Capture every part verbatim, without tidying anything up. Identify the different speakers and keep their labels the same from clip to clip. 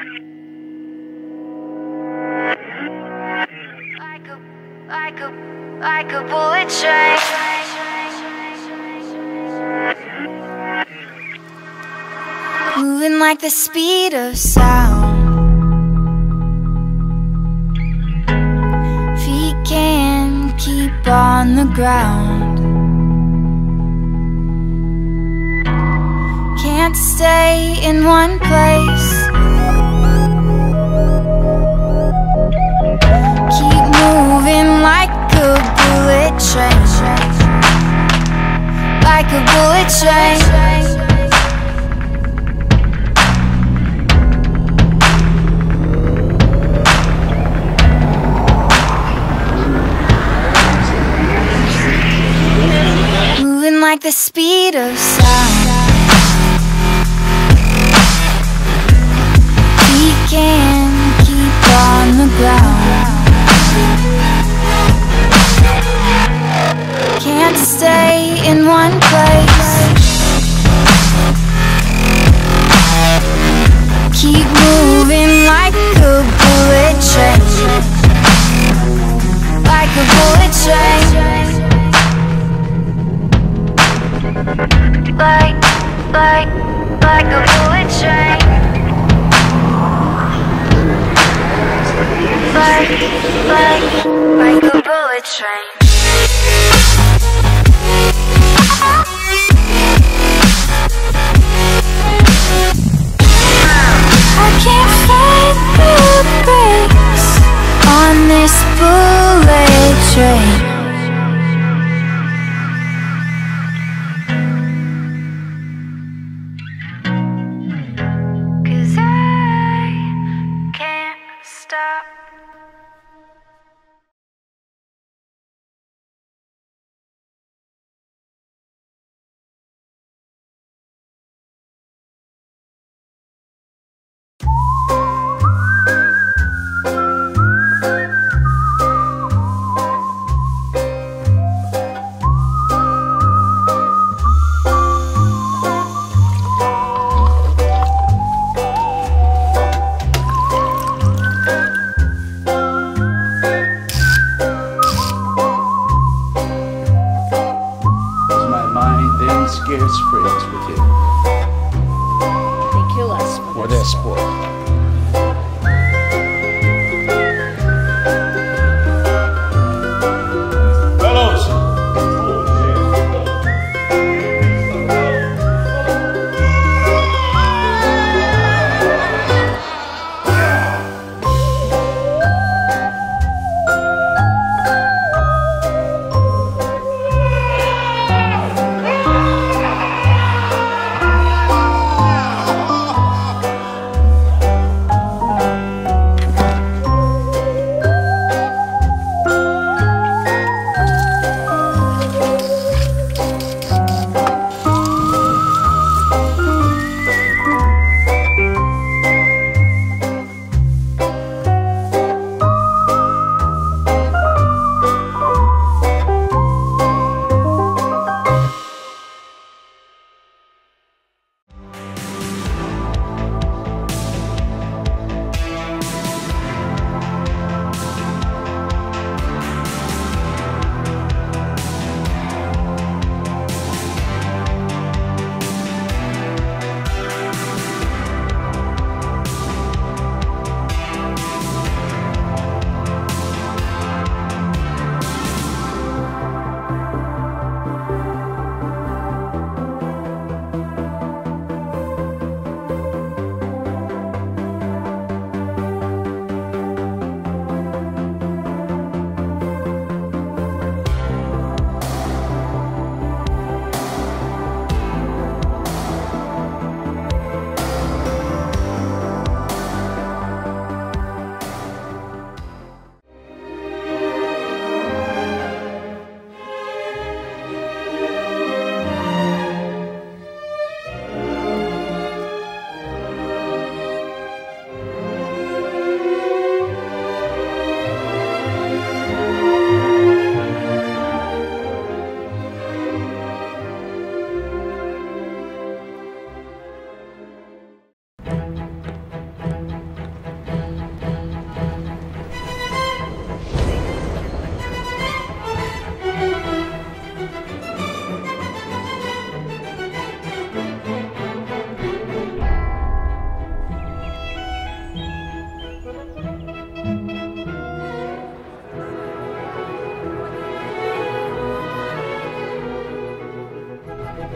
Speaker 1: Like a, like a bullet train. Moving like the speed of sound. Feet can't keep on the ground. Can't stay in one place. Keep moving like a bullet train. Like a bullet train. Moving like the speed of sound. We can't keep on the ground. Can't stay in one place. Keep moving like a bullet train. Like a bullet train. Like, like, like a bullet train. Like, like, like a bullet train. I can't find the brakes on this bullet train.
Speaker 2: Scarce friends with him.
Speaker 3: They kill us
Speaker 2: for their sport.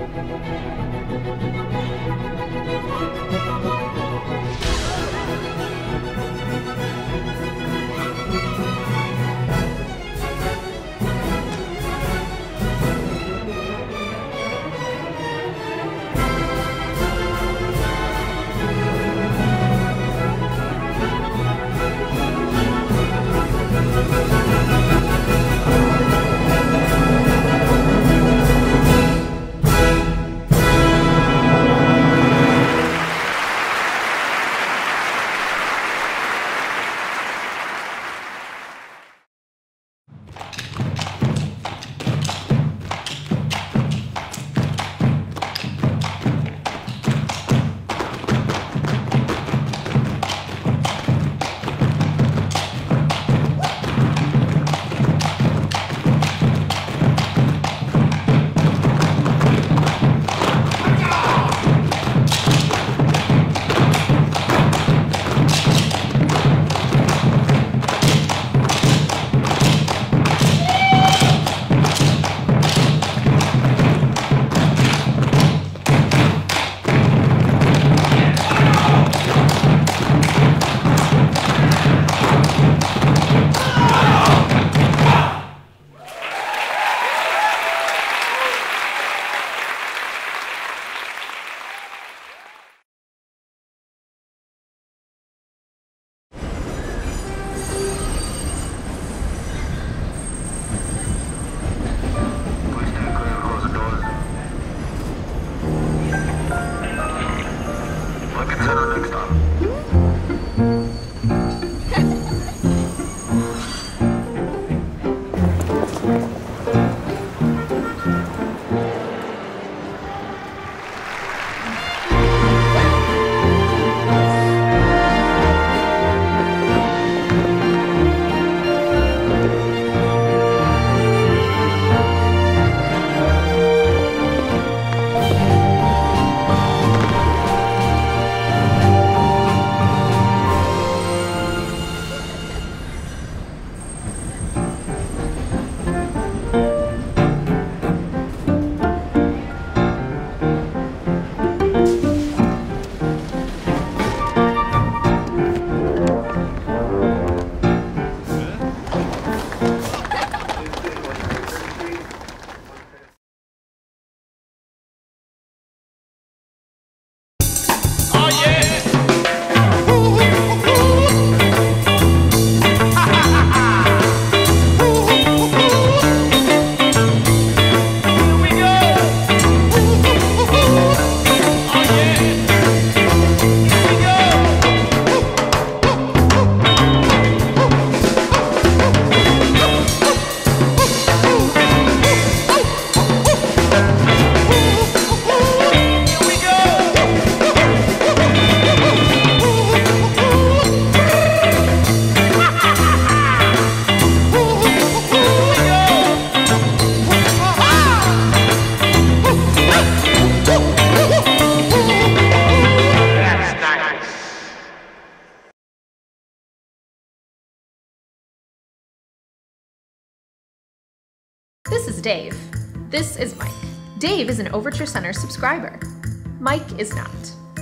Speaker 4: This is Dave. This is Mike. Dave is an Overture Center subscriber. Mike is not.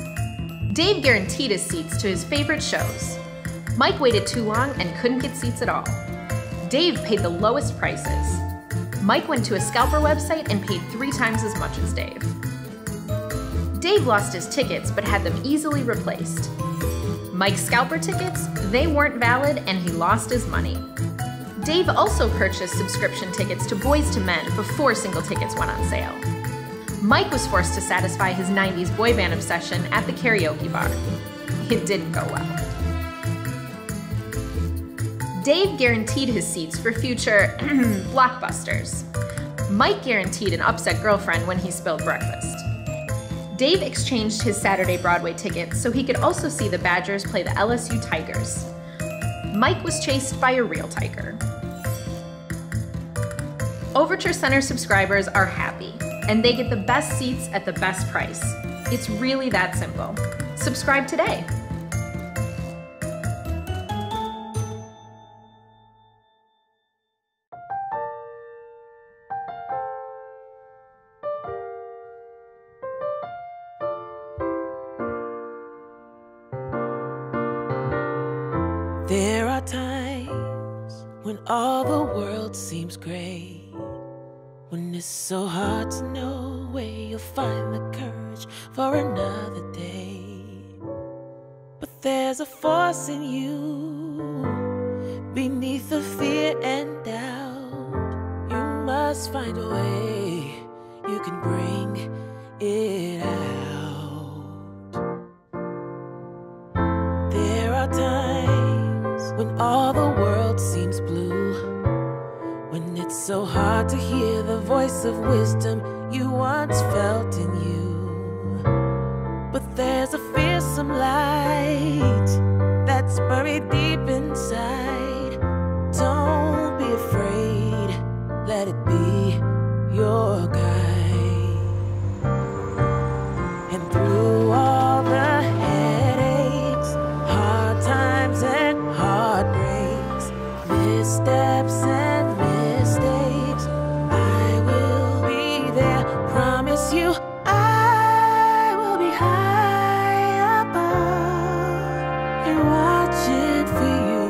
Speaker 4: Dave guaranteed his seats to his favorite shows. Mike waited too long and couldn't get seats at all. Dave paid the lowest prices. Mike went to a scalper website and paid three times as much as Dave. Dave lost his tickets but had them easily replaced. Mike's scalper tickets, they weren't valid and he lost his money. Dave also purchased subscription tickets to Boys to Men before single tickets went on sale. Mike was forced to satisfy his nineties boy band obsession at the karaoke bar. It didn't go well. Dave guaranteed his seats for future blockbusters. Mike guaranteed an upset girlfriend when he spilled breakfast. Dave exchanged his Saturday Broadway tickets so he could also see the Badgers play the L S U Tigers. Mike was chased by a real tiger. Overture Center subscribers are happy, and they get the best seats at the best price. It's really that simple. Subscribe today.
Speaker 5: There are times when all the world seems gray, when it's so hard to know where you'll find the courage for another day. But there's a force in you, beneath the fear and doubt. You must find a way you can bring it out. There are times when all the world seems blue, when it's so hard to hear the voice of wisdom you once felt in you. But there's a fearsome light that's buried deep inside. Don't be afraid, let it be your guide. And through all the headaches, hard times and heartbreaks, missteps and mistakes, I will be there, promise you. I will be high above and watching for you.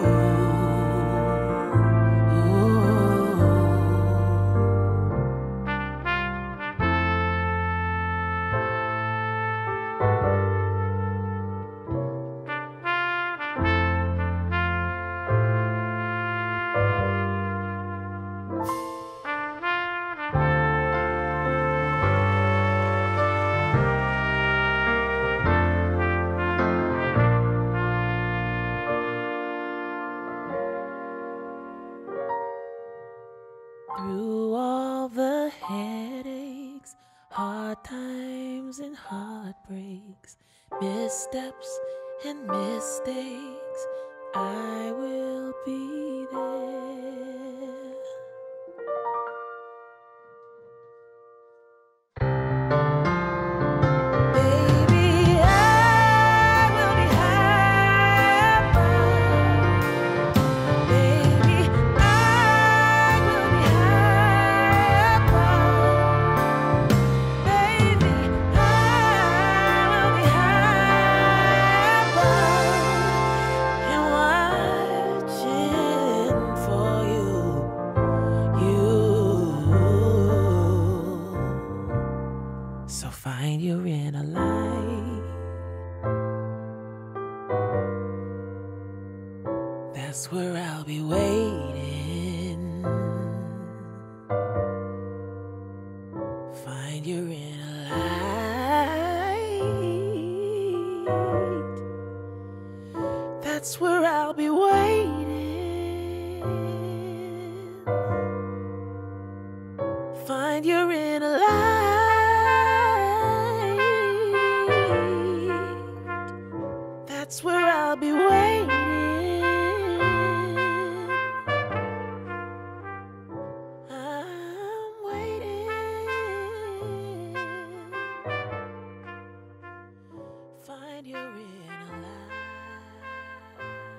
Speaker 5: Through all the headaches, hard times and heartbreaks, missteps and mistakes, I will be there. Baby, I will be high above. Baby, I will be high above. Baby, I will be high above and watching for you, you. So find your inner light. That's where I'll be waiting. Find your inner light. That's where I'll be waiting. Find your inner light. That's where I'll be waiting. I'm waiting. Find your inner light.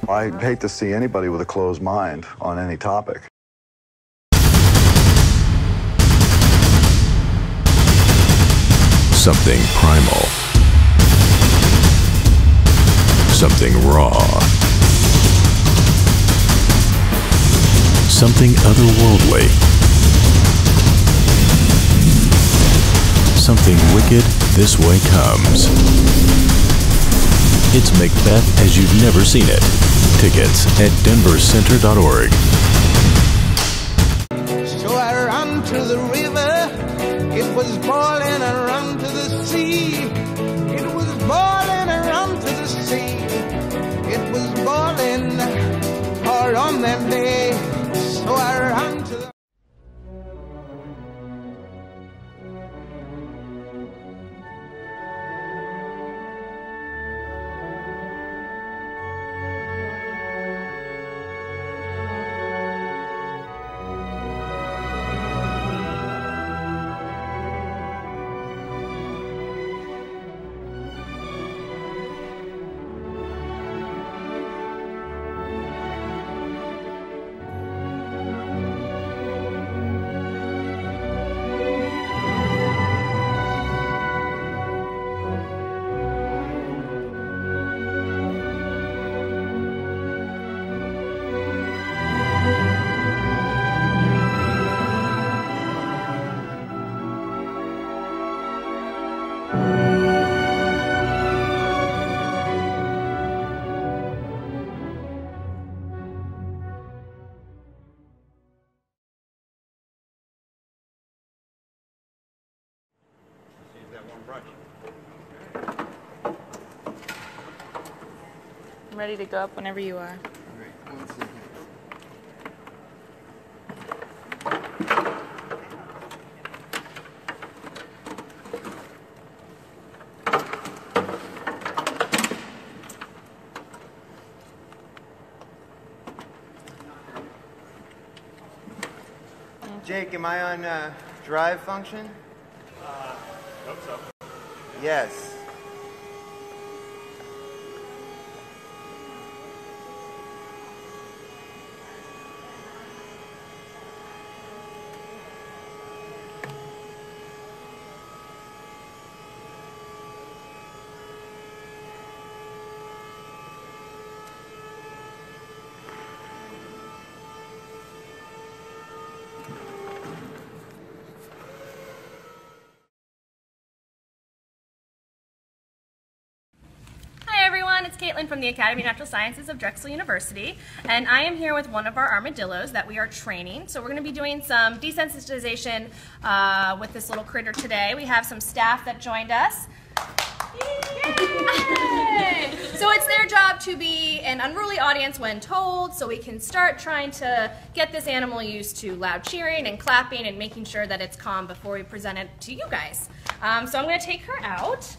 Speaker 6: I hate to see anybody with a closed mind on any topic.
Speaker 7: Something primal. Something raw. Something otherworldly. Something wicked this way comes. It's Macbeth as you've never seen it. Tickets at denver center dot org.
Speaker 8: So I ran to the river, it was boiling, I ran to the sea. It was boiling, I ran to the sea. It was boiling all on that day. So I ran to the...
Speaker 3: I'm ready to go up whenever you are.
Speaker 9: Jake, am I on uh, drive function?
Speaker 10: Uh, hope so.
Speaker 9: Yes.
Speaker 11: It's Caitlin from the Academy of Natural Sciences of Drexel University, and I am here with one of our armadillos that we are training. So we're going to be doing some desensitization uh, with this little critter today. We have some staff that joined us. Yay! So it's their job to be an unruly audience when told, so we can start trying to get this animal used to loud cheering and clapping and making sure that it's calm before we present it to you guys. Um, so I'm going to take her out.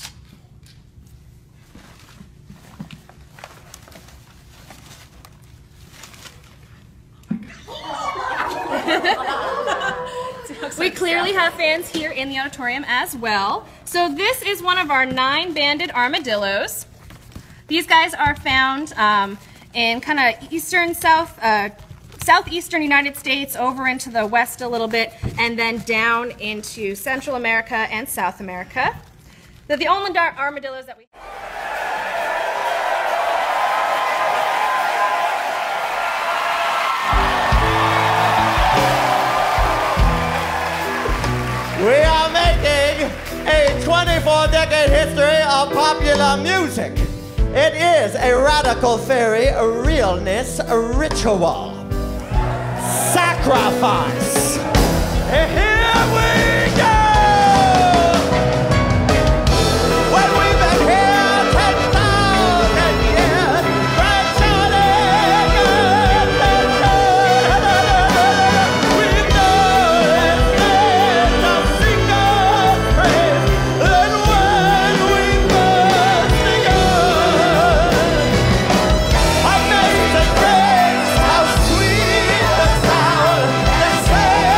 Speaker 11: We clearly have fans here in the auditorium as well. So this is one of our nine banded armadillos. These guys are found um, in kind of eastern, south, uh, southeastern United States, over into the west a little bit, and then down into Central America and South America. They're the only armadillos that we
Speaker 9: We are making a twenty-four decade history of popular music. It is a radical theory, a realness, a ritual. Sacrifice. Here we go! When we've been here ten thousand years, grandchildren, we've known it's a single phrase, and when we must begin, amazing grace, how sweet the sound, they say.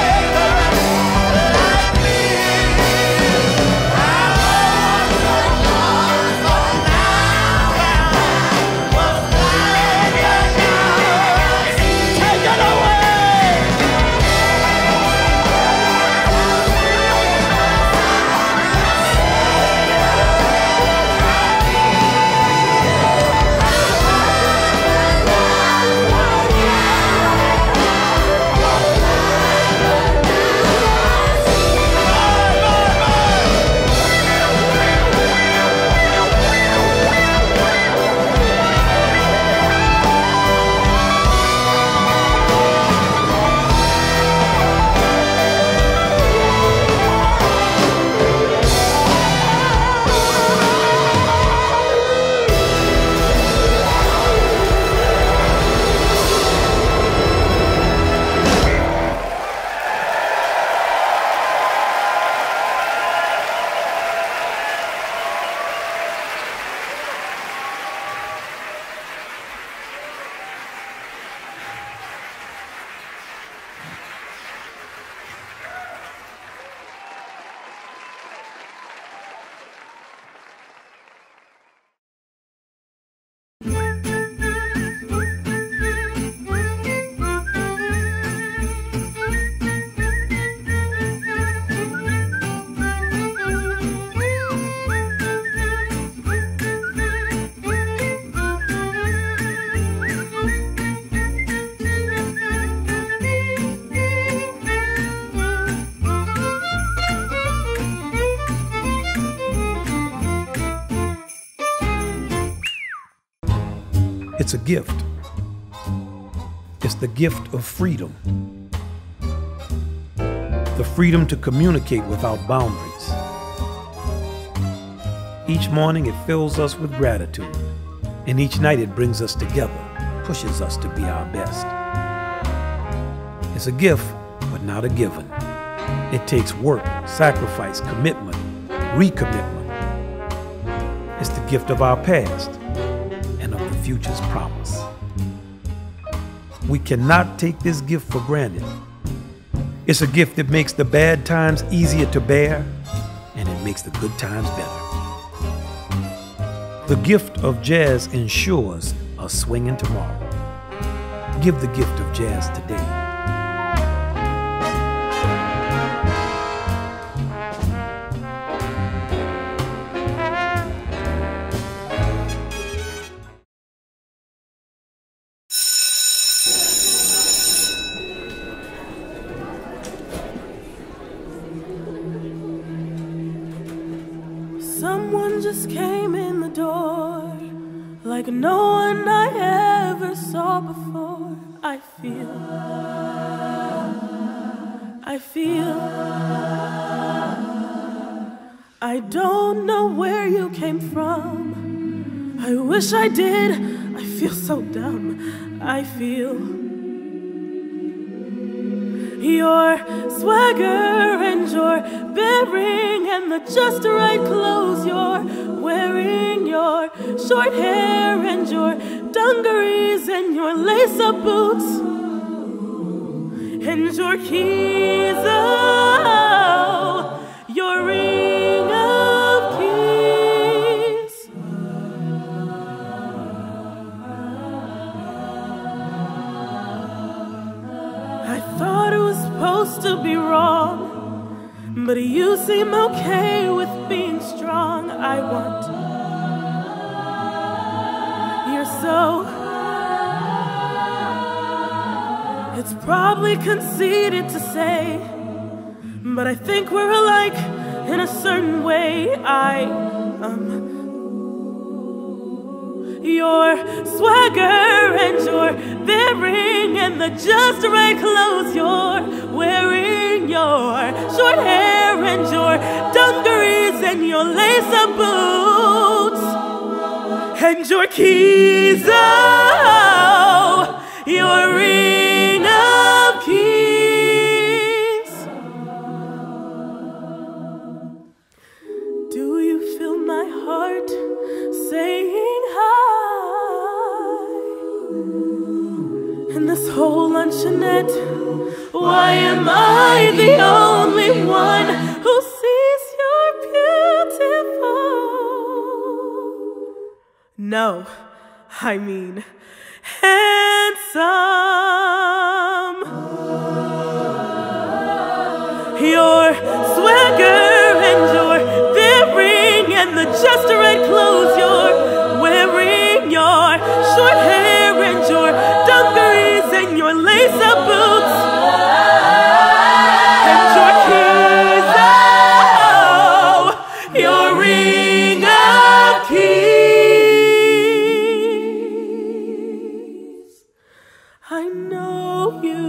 Speaker 12: It's a gift. It's the gift of freedom. The freedom to communicate without boundaries. Each morning it fills us with gratitude, and each night it brings us together, pushes us to be our best. It's a gift, but not a given. It takes work, sacrifice, commitment, recommitment. It's the gift of our past and of the future's promise. We cannot take this gift for granted. It's a gift that makes the bad times easier to bear, and it makes the good times better. The gift of jazz ensures a swinging tomorrow. Give the gift of jazz today.
Speaker 5: Someone just came in the door, like no one I ever saw before. I feel, I feel, I don't know where you came from. I wish I did, I feel so dumb. I feel your swagger and your bearing and the just right clothes you're wearing, your short hair and your dungarees and your lace-up boots and your keys, oh, your ring of keys. I thought it was supposed to be wrong, but you seem okay with being strong. I want, you're so, it's probably conceited to say, but I think we're alike in a certain way. I, um, your swagger and your bearing and the just right clothes you're wearing, your short hair and your dungarees and your lace-up boots and your keys, oh, your ring of keys. Do you feel my heart saying hi? And this whole luncheonette, why am I the only one who sees you're beautiful? No, I mean handsome. Your swagger and your bearing and the just right clothes you're wearing, your short hair and your dungarees and your lace-up boots and your keys, oh, your ring of keys. I know you,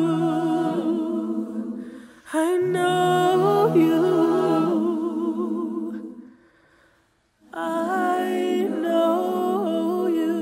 Speaker 5: I know you, I know you.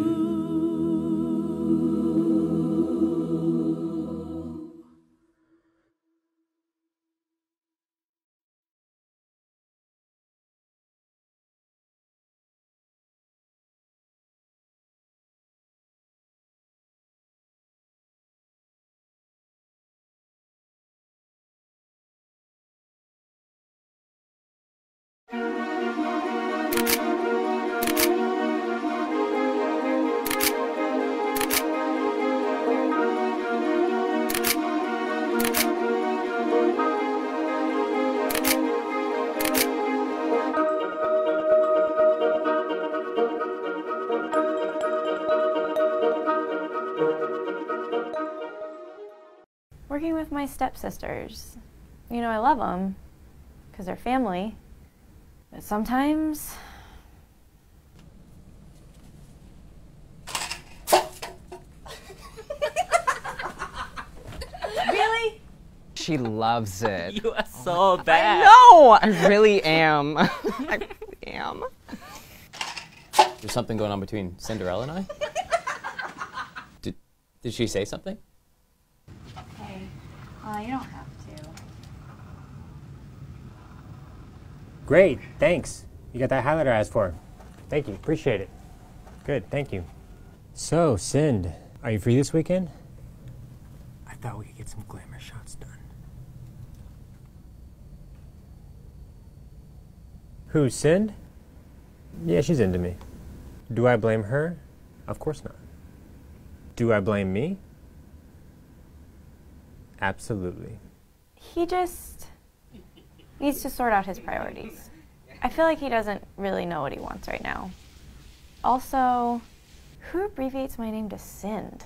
Speaker 13: Working with my stepsisters. You know, I love them because they're family, but sometimes
Speaker 14: she loves it.
Speaker 15: You are so bad.
Speaker 14: No, I really am. I really am.
Speaker 15: There's something going on between Cinderella and I? Did, did she say something?
Speaker 13: Hey, uh, you don't have to.
Speaker 16: Great, thanks. You got that highlighter I asked for. Thank you, appreciate it. Good, thank you. So, Sind, are you free this weekend? I thought we could get some glamour shots done. Who, Sind? Yeah, she's into me. Do I blame her? Of course not. Do I blame me? Absolutely.
Speaker 13: He just needs to sort out his priorities. I feel like he doesn't really know what he wants right now. Also, who abbreviates my name to Sind?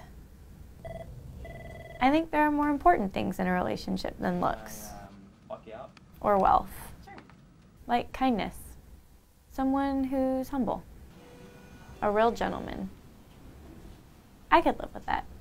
Speaker 13: I think there are more important things in a relationship than looks. Or wealth. Like kindness. Someone who's humble. A real gentleman. I could live with that.